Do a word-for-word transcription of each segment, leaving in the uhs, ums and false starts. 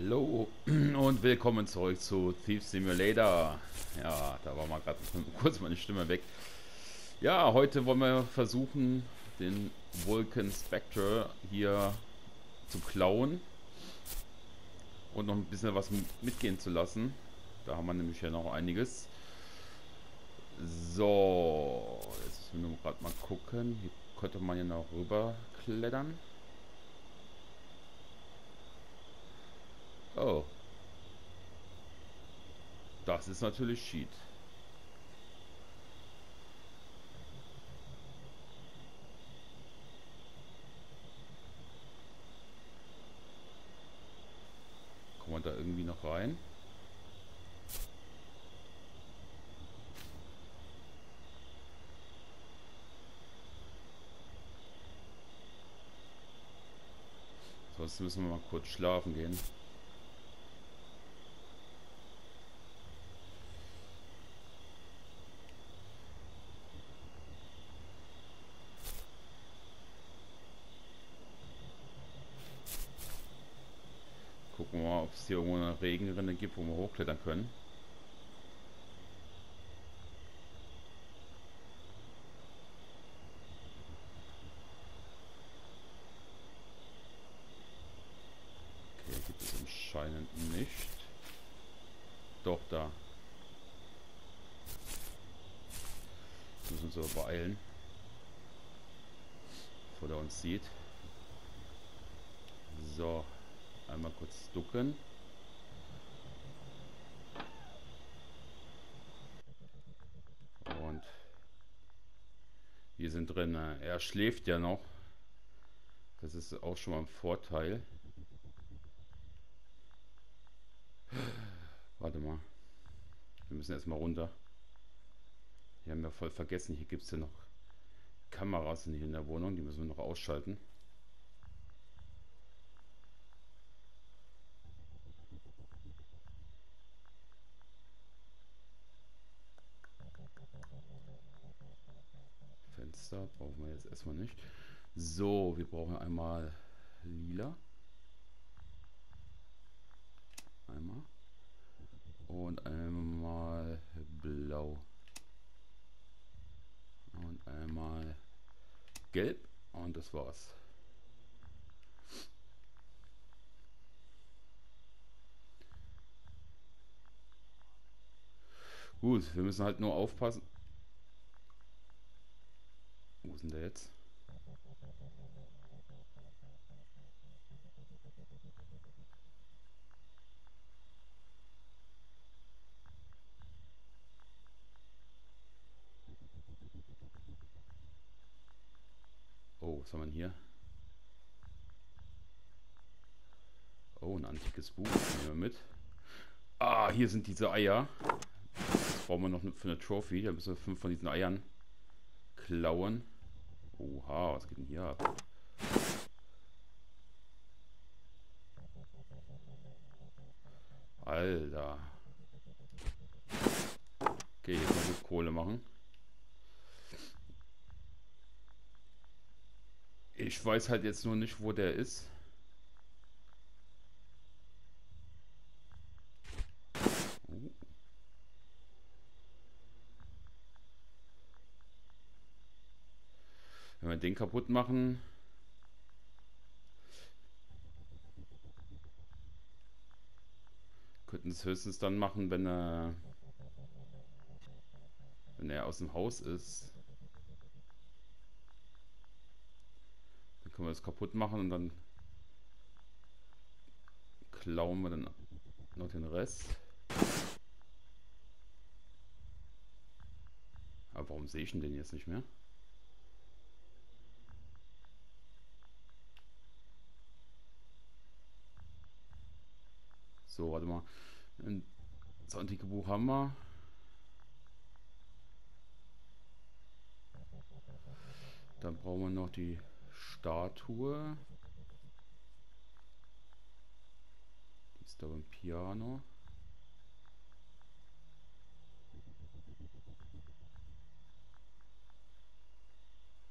Hallo und willkommen zurück zu Thief Simulator. Ja, da war mal gerade kurz meine Stimme weg. Ja, heute wollen wir versuchen, den Vulcan Spectre hier zu klauen und noch ein bisschen was mitgehen zu lassen. Da haben wir nämlich ja noch einiges. So, jetzt müssen wir gerade mal gucken. Hier könnte man ja noch rüber klettern. Oh, das ist natürlich Cheat. Kommt man da irgendwie noch rein? Sonst müssen wir mal kurz schlafen gehen. Gucken wir mal, ob es hier irgendwo eine Regenrinne gibt, wo wir hochklettern können. Okay, gibt es anscheinend nicht. Doch, da. Müssen wir uns aber beeilen, bevor der uns sieht. So, einmal kurz ducken. Und wir sind drin. Er schläft ja noch. Das ist auch schon mal ein Vorteil. Warte mal. Wir müssen erstmal runter. Wir haben ja voll vergessen, hier gibt es ja noch Kameras hier in der Wohnung. Die müssen wir noch ausschalten. Fenster brauchen wir jetzt erstmal nicht. So, wir brauchen einmal lila. Einmal. Und einmal blau. Und einmal gelb. Und das war's. Gut, wir müssen halt nur aufpassen. Wo ist denn der jetzt? Oh, was haben wir hier? Oh, ein antikes Buch. Nehmen wir mit. Ah, hier sind diese Eier. Das brauchen wir noch für eine Trophy. Da müssen wir fünf von diesen Eiern klauen. Oha, was geht denn hier ab? Alter. Okay, jetzt muss ich Kohle machen. Ich weiß halt jetzt nur nicht, wo der ist. Oh. Wenn wir den kaputt machen... Könnten es höchstens dann machen, wenn er... Wenn er aus dem Haus ist. Dann können wir das kaputt machen und dann klauen wir dann noch den Rest. Aber warum sehe ich denn den jetzt nicht mehr? So, warte mal. Das antike Buch haben wir. Dann brauchen wir noch die Statue. Die ist da beim Piano.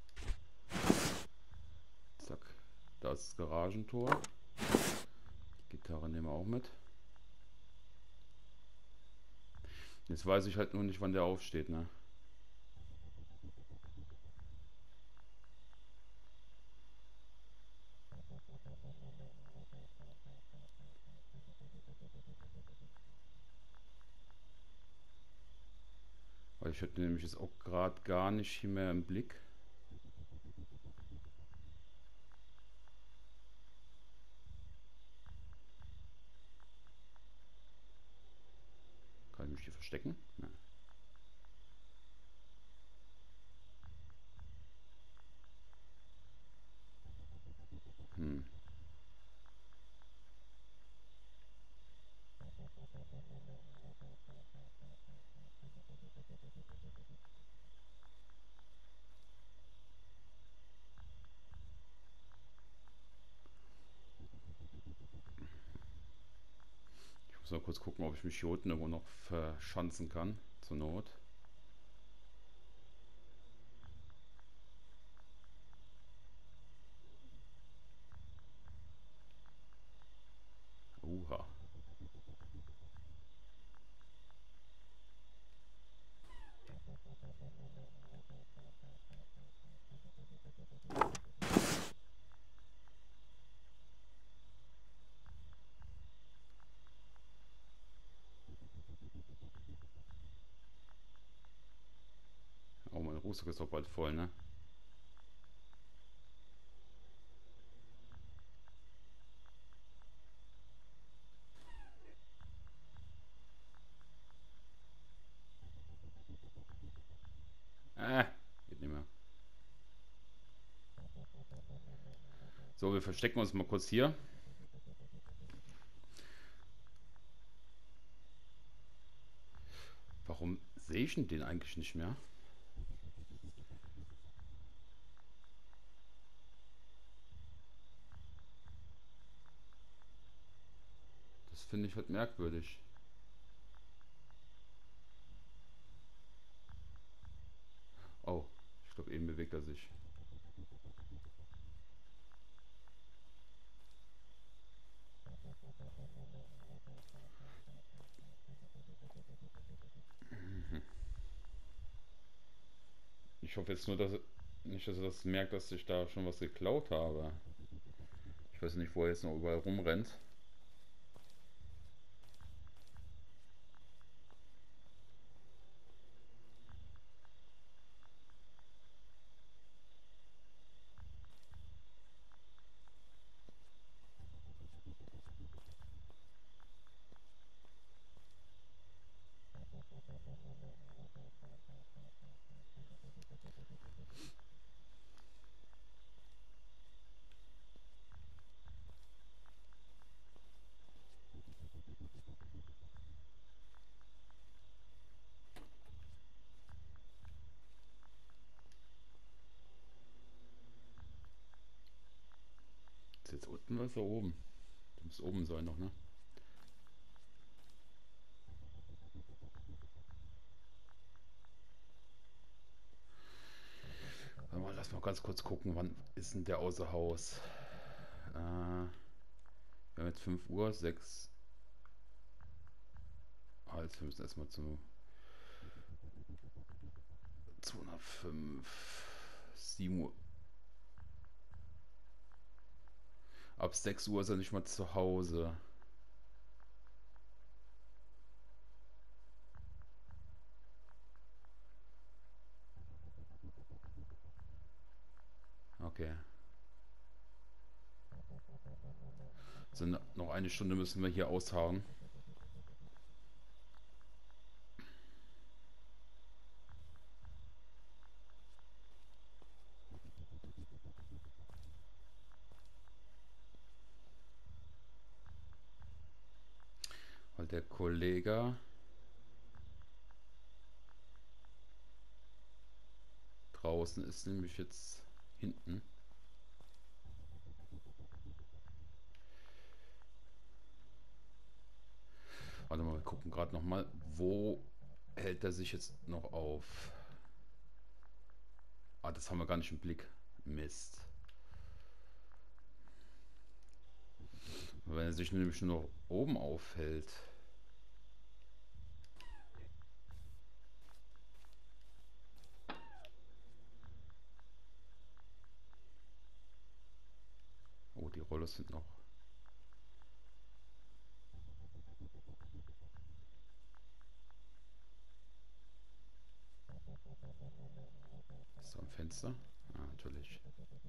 Zack. Da ist das Garagentor. Gitarre nehmen wir auch mit. Jetzt weiß ich halt nur nicht, wann der aufsteht, ne? Weil ich hätte nämlich jetzt auch gerade gar nicht mehr im Blick. Kann ich mich hier verstecken? Nein. Hm. Ich muss mal kurz gucken, ob ich mich hier unten irgendwo noch verschanzen kann. Zur Not. Uha. Oh, mein Rucksack ist doch bald voll, ne? Äh, geht nicht mehr. So, wir verstecken uns mal kurz hier. Warum sehe ich denn den eigentlich nicht mehr? Das finde ich halt merkwürdig. Oh, ich glaube, eben bewegt er sich. Ich hoffe jetzt nur, dass er, nicht, dass er das merkt, dass ich da schon was geklaut habe. Ich weiß nicht, wo er jetzt noch überall rumrennt. Ist jetzt unten oder ist er oben? Du musst oben sein noch, ne? Aber lass mal ganz kurz gucken, wann ist denn der außer Haus? Äh, wir haben jetzt fünf Uhr, sechs. Ah, jetzt wir müssen erstmal zu zweihundertfünf, sieben Uhr. Ab sechs Uhr ist er nicht mal zu Hause. Okay. So, noch eine Stunde müssen wir hier ausharren. Weil der Kollege draußen ist nämlich jetzt hinten. Warte mal, wir gucken gerade noch mal, wo hält er sich jetzt noch auf? Ah, das haben wir gar nicht im Blick. Mist. Wenn er sich nämlich nur oben aufhält. Oh, die Roller sind noch. Ist da ein Fenster? Ah, natürlich.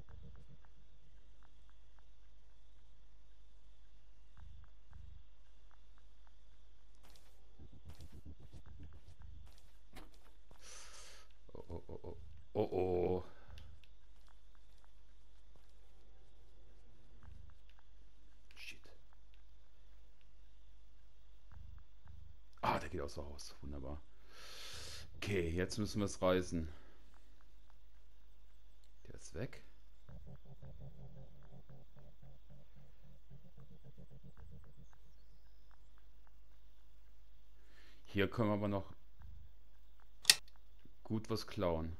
Oh, oh, oh, oh. Oh, oh. Shit. Ah, der geht außer Haus. Wunderbar. Okay, jetzt müssen wir es reißen. Der ist weg. Hier können wir aber noch gut was klauen.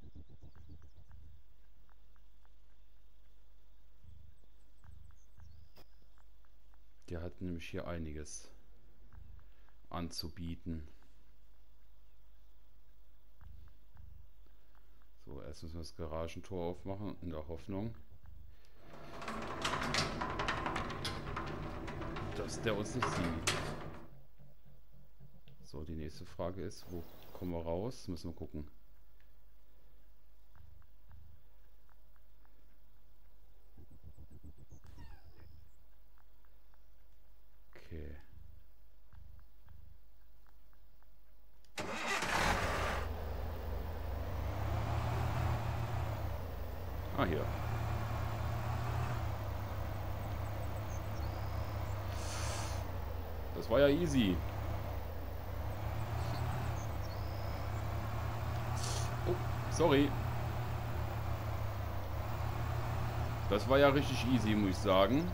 Der hat nämlich hier einiges anzubieten. So, erst müssen wir das Garagentor aufmachen, in der Hoffnung, dass der uns nicht sieht. So, die nächste Frage ist, wo kommen wir raus? Müssen wir gucken. Okay. Ah, hier. Das war ja easy. Oh, sorry. Das war ja richtig easy, muss ich sagen.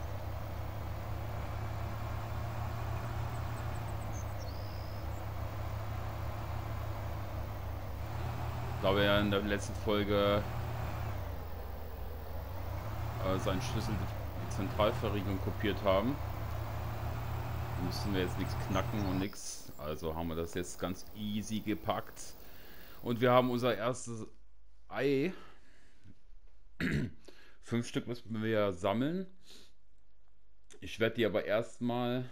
Da wir ja in der letzten Folge äh, seinen Schlüssel die Zentralverriegelung kopiert haben, müssen wir jetzt nichts knacken und nichts. Also haben wir das jetzt ganz easy gepackt. Und wir haben unser erstes Ei. Fünf Stück müssen wir sammeln. Ich werde die aber erstmal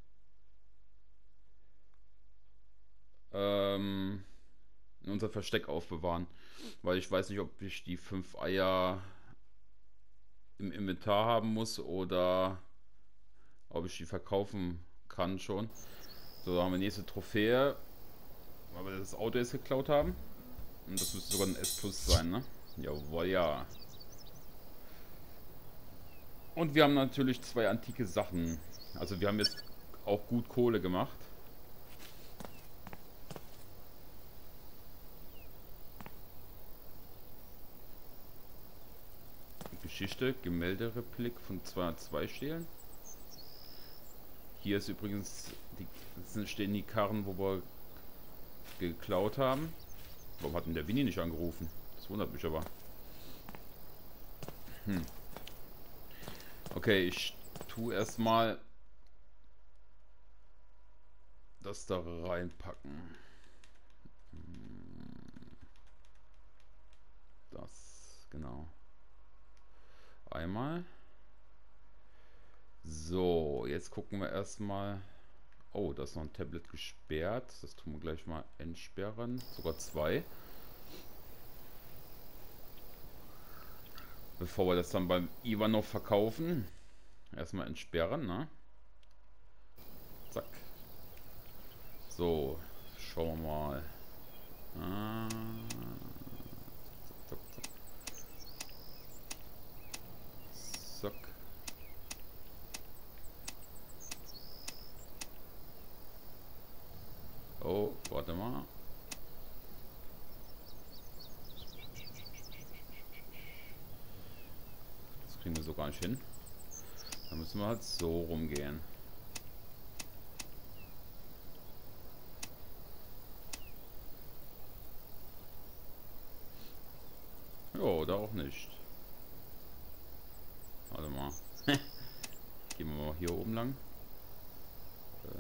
ähm, in unser Versteck aufbewahren. Weil ich weiß nicht, ob ich die fünf Eier im Inventar haben muss oder ob ich die verkaufen kann schon. So, da haben wir nächste Trophäe, weil wir das Auto jetzt geklaut haben. Und das müsste sogar ein S Plus sein, ne? Jawohl, ja. Und wir haben natürlich zwei antike Sachen. Also wir haben jetzt auch gut Kohle gemacht. Geschichte, Gemäldereplik von zweihundertzwei stehlen. Hier ist übrigens, die, stehen die Karren, wo wir geklaut haben. Warum hat denn der Winnie nicht angerufen? Das wundert mich aber. Hm. Okay, ich tue erstmal das da reinpacken. Das, genau. Einmal. So, jetzt gucken wir erstmal. Oh, da ist noch ein Tablet gesperrt. Das tun wir gleich mal entsperren. Sogar zwei. Bevor wir das dann beim Ivanov verkaufen. Erstmal entsperren, ne? Zack. So, schauen wir mal. Ah, zack, zack, zack. Zack. Oh, warte mal. Das kriegen wir so gar nicht hin. Da müssen wir halt so rumgehen. Jo, da auch nicht. Warte mal. Gehen wir mal hier oben lang. Äh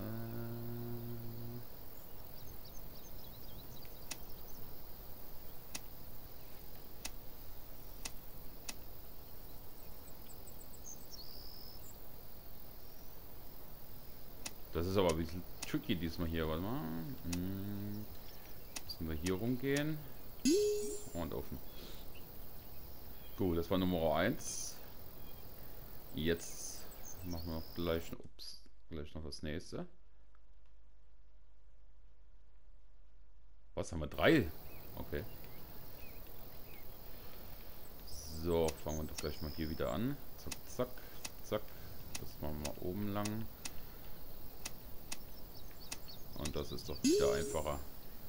das ist aber ein bisschen tricky diesmal hier. Warte mal. Hm. Müssen wir hier rumgehen. Und offen. Gut, das war Nummer eins. Jetzt machen wir noch gleich, ups, gleich noch das nächste. Was haben wir? Drei? Okay. So, fangen wir doch gleich mal hier wieder an. Zack, zack, zack. Das machen wir mal oben lang. Und das ist doch wieder einfacher.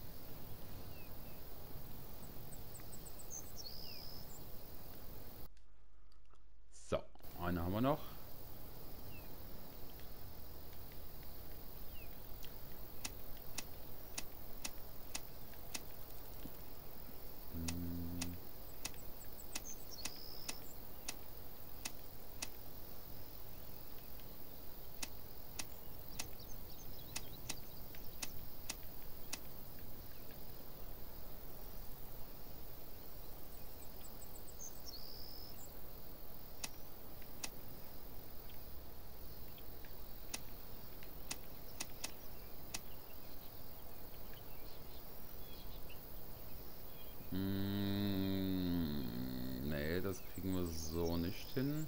So, eine haben wir noch. Das kriegen wir so nicht hin.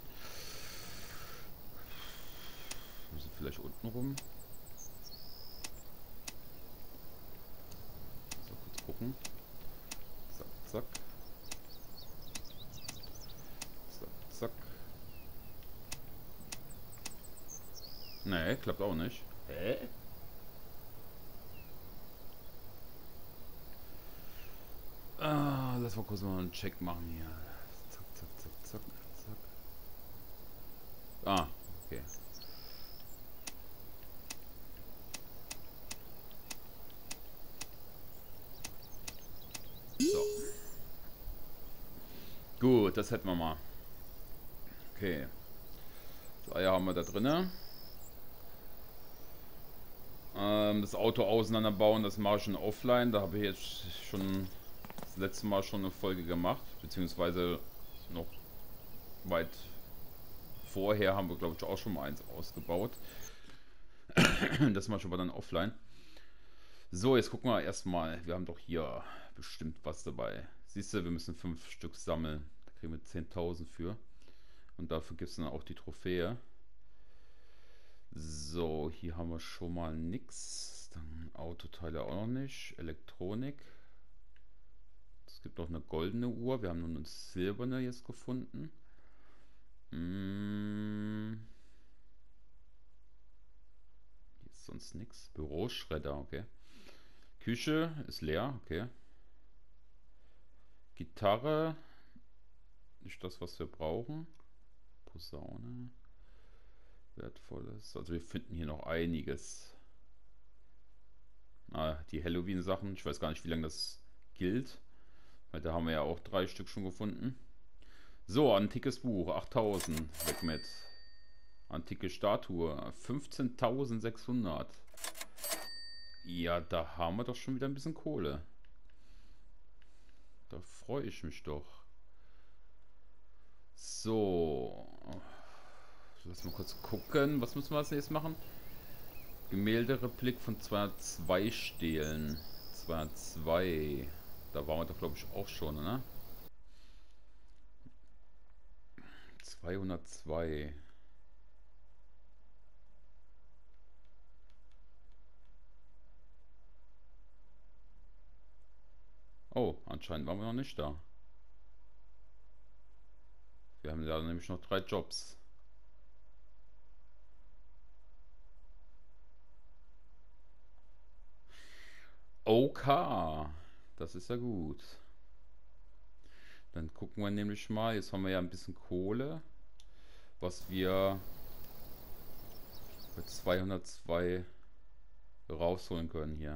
Wir müssen vielleicht unten rum. So, kurz gucken. Zack, zack. Zack, zack. Nee, klappt auch nicht. Hä? Ah, lass mal kurz mal einen Check machen hier. Zack, zack, zack, zack, zack. Ah, okay. So. Gut, das hätten wir mal. Okay. Die Eier haben wir da drinnen. Ähm, das Auto auseinanderbauen, das mache ich schon offline. Da habe ich jetzt schon das letzte Mal schon eine Folge gemacht. Beziehungsweise noch weit vorher haben wir, glaube ich, auch schon mal eins ausgebaut. Das mache ich aber dann offline. So, jetzt gucken wir erstmal. Wir haben doch hier bestimmt was dabei. Siehst du, wir müssen fünf Stück sammeln. Da kriegen wir zehntausend für. Und dafür gibt es dann auch die Trophäe. So, hier haben wir schon mal nichts. Dann Autoteile auch noch nicht. Elektronik. Es gibt auch eine goldene Uhr. Wir haben nur eine silberne jetzt gefunden. Hm. Hier ist sonst nichts. Büroschredder, okay. Küche ist leer, okay. Gitarre. Nicht das, was wir brauchen. Posaune. Wertvolles. Also wir finden hier noch einiges. Ah, die Halloween-Sachen. Ich weiß gar nicht, wie lange das gilt. Weil da haben wir ja auch drei Stück schon gefunden. So, antikes Buch. achttausend. Weg mit. Antike Statue. fünfzehntausendsechshundert. Ja, da haben wir doch schon wieder ein bisschen Kohle. Da freue ich mich doch. So. Lass mal kurz gucken. Was müssen wir als nächstes machen? Gemäldereplik von zweihundertzwei stehlen. zweihundertzwei. Da waren wir doch, glaube ich, auch schon, ne? zweihundertzwei. Oh, anscheinend waren wir noch nicht da. Wir haben da nämlich noch drei Jobs. Okay, das ist ja gut. Dann gucken wir nämlich mal. Jetzt haben wir ja ein bisschen Kohle, was wir bei zweihundertzwei rausholen können hier.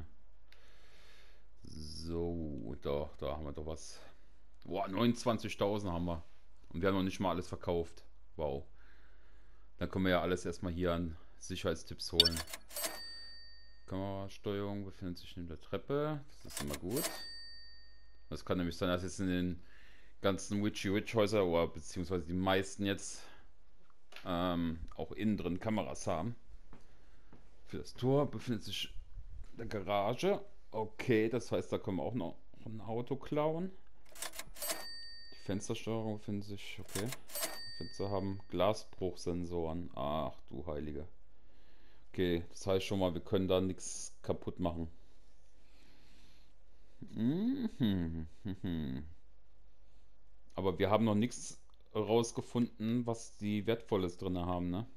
So, doch, da haben wir doch was. Boah, neunundzwanzigtausend haben wir. Und wir haben noch nicht mal alles verkauft. Wow. Dann können wir ja alles erstmal hier an Sicherheitstipps holen. Kamerasteuerung befindet sich neben der Treppe. Das ist immer gut. Das kann nämlich sein, dass jetzt in den ganzen Witchy Witch Häuser oder beziehungsweise die meisten jetzt ähm, auch innen drin Kameras haben. Für das Tor befindet sich der Garage. Okay, das heißt, da können wir auch noch ein Auto klauen. Die Fenstersteuerung befindet sich, okay. Die Fenster haben Glasbruchsensoren. Ach du Heilige. Okay, das heißt schon mal, wir können da nichts kaputt machen. Mhm. Aber wir haben noch nichts rausgefunden, was die Wertvolles drin haben, ne?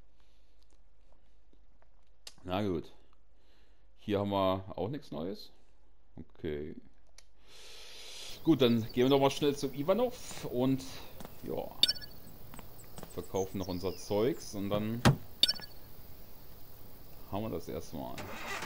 Na gut. Hier haben wir auch nichts Neues. Okay. Gut, dann gehen wir noch mal schnell zum Ivanov und ja, verkaufen noch unser Zeugs und dann haben wir das erstmal.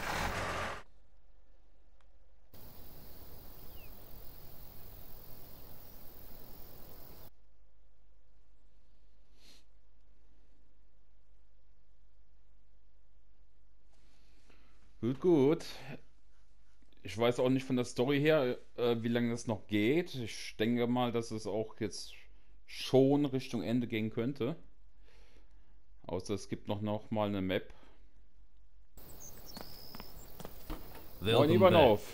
Gut, gut. Ich weiß auch nicht von der Story her, äh, wie lange das noch geht. Ich denke mal, dass es auch jetzt schon Richtung Ende gehen könnte. Außer es gibt noch, noch mal eine Map. Moin Ivanov.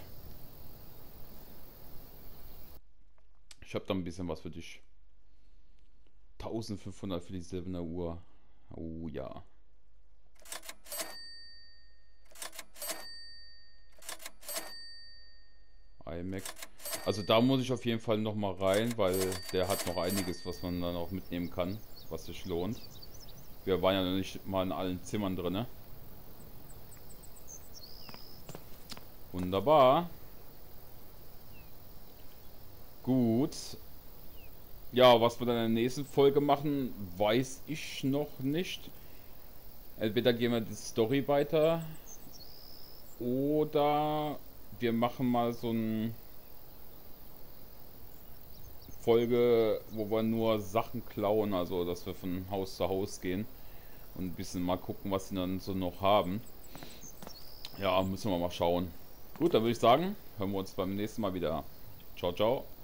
Ich habe da ein bisschen was für dich. eintausendfünfhundert für die silberne Uhr. Oh ja. iMac. Also da muss ich auf jeden Fall noch mal rein, weil der hat noch einiges, was man dann auch mitnehmen kann, was sich lohnt. Wir waren ja noch nicht mal in allen Zimmern drin. Wunderbar. Gut. Ja, was wir dann in der nächsten Folge machen, weiß ich noch nicht. Entweder gehen wir die Story weiter oder wir machen mal so eine Folge, wo wir nur Sachen klauen, also dass wir von Haus zu Haus gehen und ein bisschen mal gucken, was sie dann so noch haben. Ja, müssen wir mal schauen. Gut, dann würde ich sagen, hören wir uns beim nächsten Mal wieder. Ciao, ciao.